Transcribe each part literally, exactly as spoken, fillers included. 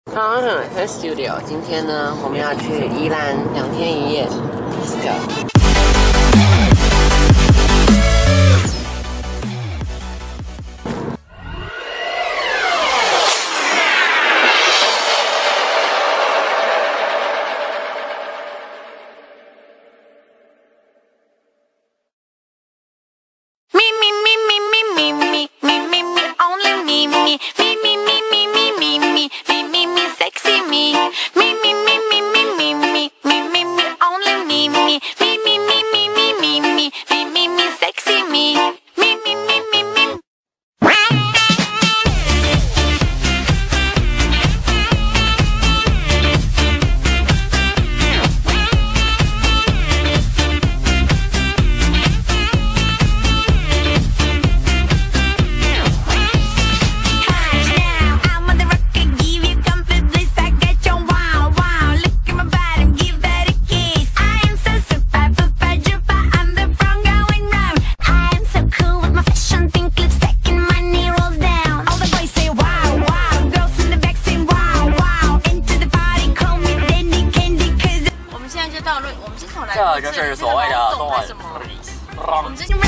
好，在 studio。今天呢，我们要去宜兰两天一夜。Let's go。 这就是所谓的中文。我们之前。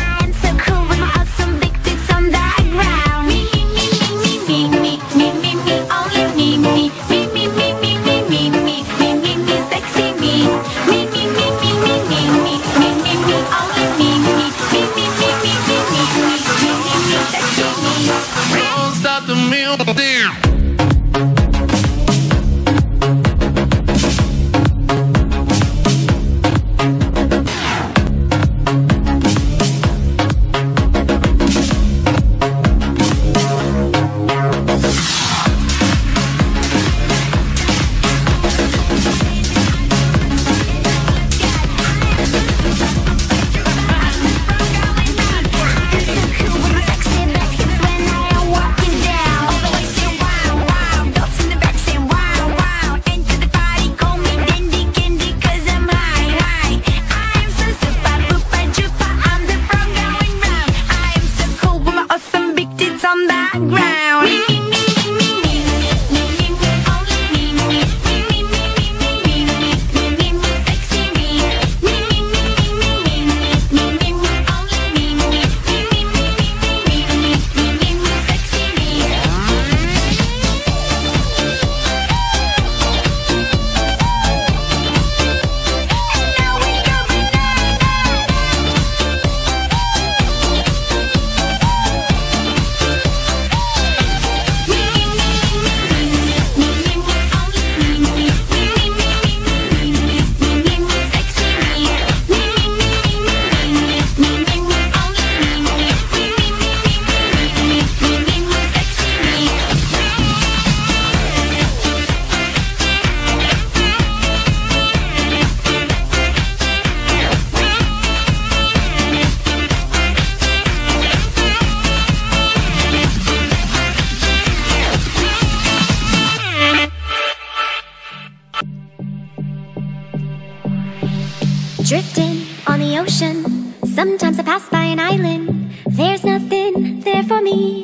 Drifting on the ocean, sometimes I pass by an island. There's nothing there for me.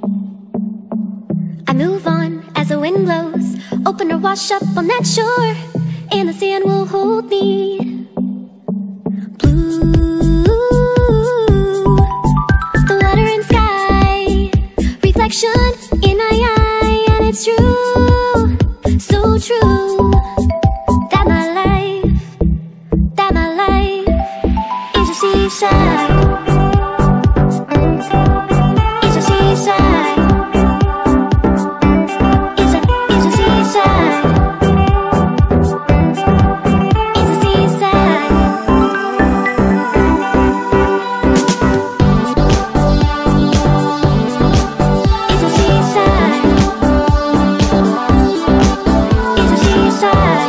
I move on as the wind blows, open or wash up on that shore, and the sand will hold me. Blue, the water and sky, reflection in my eye, and it's true, so true, that my life, that my life is a seaside, is a seaside, is a, is a seaside, is a seaside. Is a seaside, is a seaside.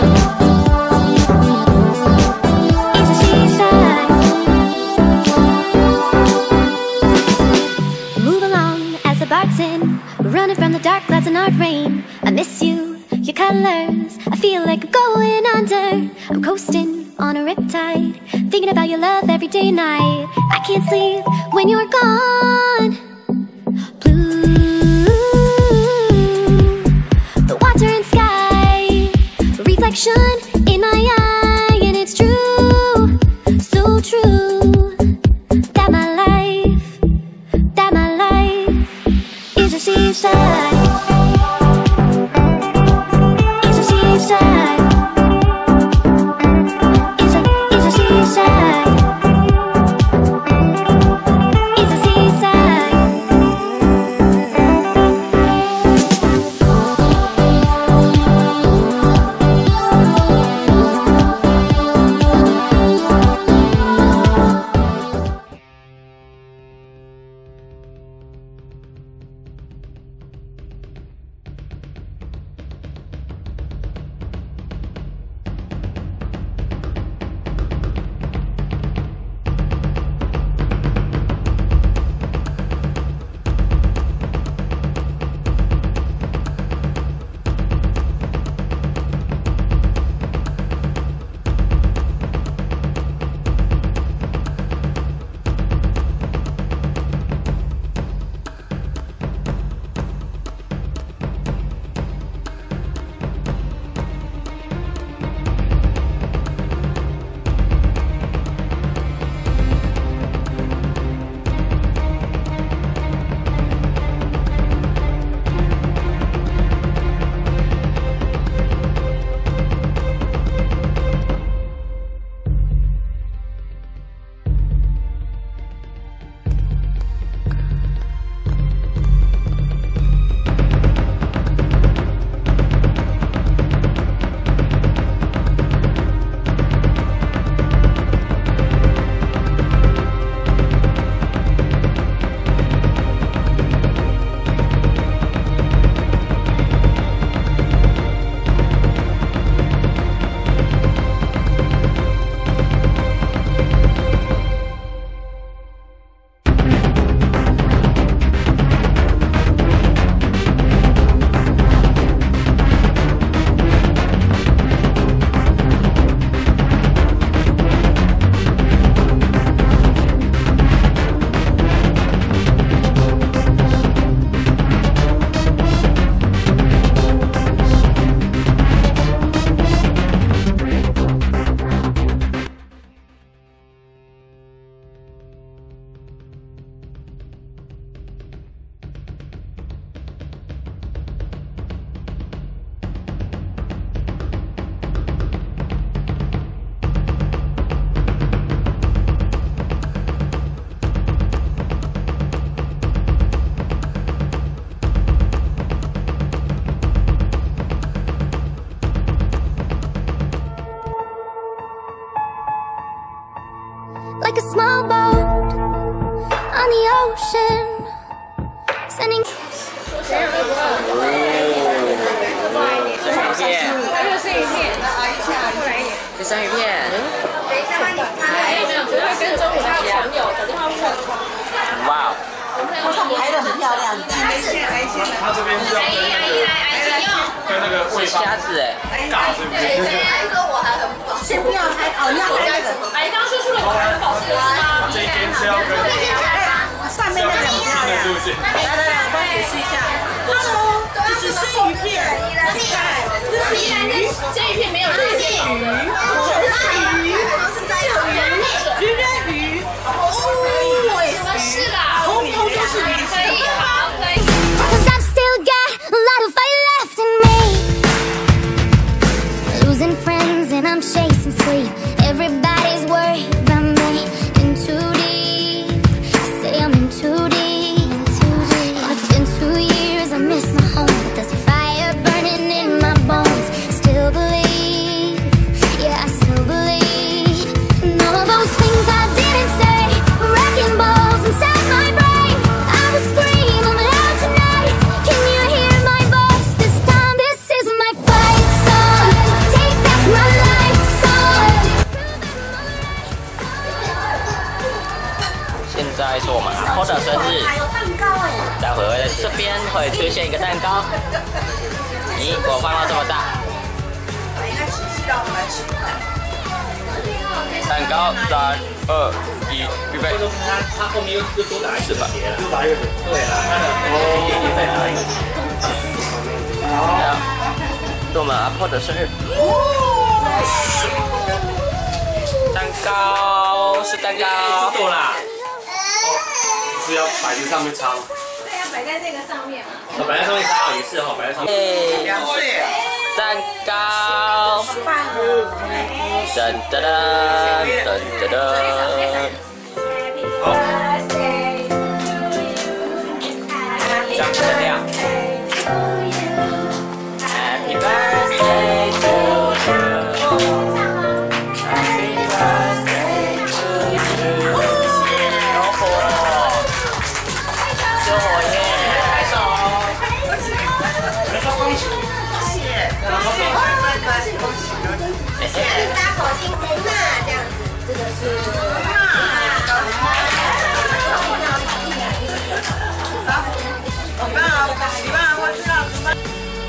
Running from the dark clouds and hard rain. I miss you, your colors. I feel like I'm going under. I'm coasting on a riptide, thinking about your love every day and night. I can't sleep when you're gone. Blue, the water reflection in my eye, and it's true, so true, that my life, that my life is a seaside. It's a seaside. It's a, it's a seaside. It's a seaside. Like a small boat on the ocean, sending. 生鱼片，这个生鱼片，这生鱼片。等一下帮你拍。没有，只会跟踪我的朋友打电话过来。哇哦！ 他拍的很漂亮。 他这边是要跟那个跟那个喂虾子哎， 尬是不是？ 先不要拍，哦，要拍那个。 哎，刚刚说出了我很保湿的是吗？ 这一边是要跟上面那个很漂亮。来来来，我帮你解释一下。Hello， 这是生鱼片，这是鱼， 这一片没有热线鱼， 鱼，鱼人鱼。哦， 什么事啦？ 通通都是鱼。 可以，好，可以。 'Cause I've still got a lot of fight left in me. Losing friends and I'm chasing sleep. Everybody's worried about me. In too deep, say I'm in too deep. And it's been two years, I miss my home, but there's a fire burning in my bones. Still believe, yeah, I still believe. And all those things I didn't say, wrecking balls inside my brain. I will scream, I'm loud tonight. Can you hear my voice? This time, this is my fight song. Take back my life song. 现在是我们阿婆的生日， 还有蛋糕哎。 待会会在这边会出现一个蛋糕。咦，我放到这么大。 那其实让我们来吃饭。 蛋糕，三二一，预备。 他后面又又多打一个是吧？ 又打一个，对了，哦，再打一个。 好，是我们阿婆的生日。 哦。 蛋糕是蛋糕。 够啦。哦，是要摆在上面插吗？ 对，要摆在这个上面嘛。 哦，摆在上面插也是哈，摆在上面。 两岁。 蛋糕。噔噔噔噔噔噔。好。这样灯亮。Happy birthday to you. Happy birthday to you. 有火，救火焰，拍手。 恭喜，谢谢，恭喜，恭喜，恭喜，谢谢。 大口庆生嘛，这样子，这个是。 你爸，你爸，我知道，你爸。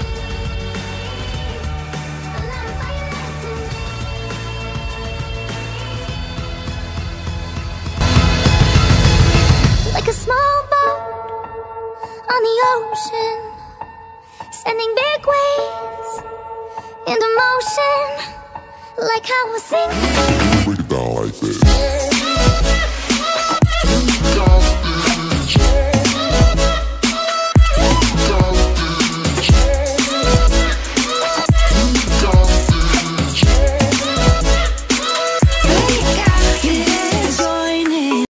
Like a small boat on the ocean, sending big waves into motion, like how I sing. Break it down like this.